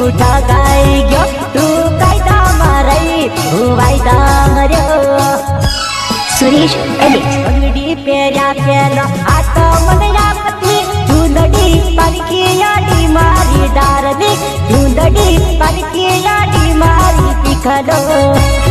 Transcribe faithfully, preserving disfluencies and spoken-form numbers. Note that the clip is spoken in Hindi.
उठा गाई गयो तू कायदा मारई वायदा मर्यो सुरेश एडिट अंगड़ी पेरा पेलो आता मन यापती चुंदड़ी पलकी याडी मारी डारली चुंदड़ी पलकी याडी मारी पिखलो।